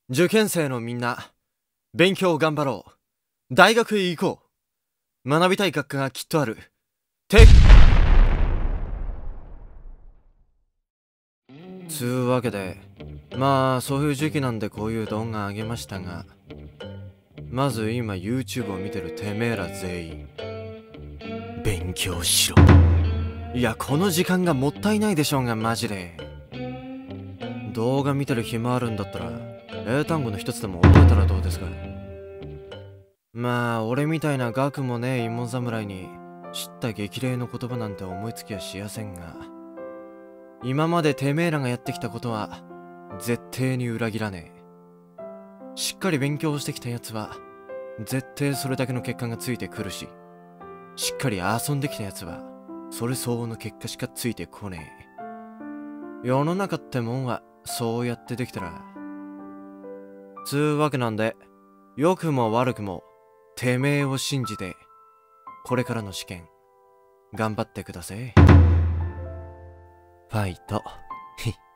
受験生のみんな、勉強頑張ろう。大学へ行こう。学びたい学科がきっとある。つうわけで、まあそういう時期なんでこういう動画あげましたが、まず今 YouTube を見てるてめえら全員、勉強しろ。いや、この時間がもったいないでしょうが、マジで。動画見てる暇あるんだったら、英単語の一つでも覚えたらどうですか。まあ、俺みたいな学もねえ芋侍に、知った激励の言葉なんて思いつきはしやせんが、今までてめえらがやってきたことは、絶対に裏切らねえ。しっかり勉強してきたやつは、絶対それだけの結果がついてくるし、しっかり遊んできたやつは、それ相応の結果しかついてこねえ。世の中ってもんは、そうやってできたら。つうわけなんで、良くも悪くも、てめえを信じて、これからの試験、頑張ってください。ファイト。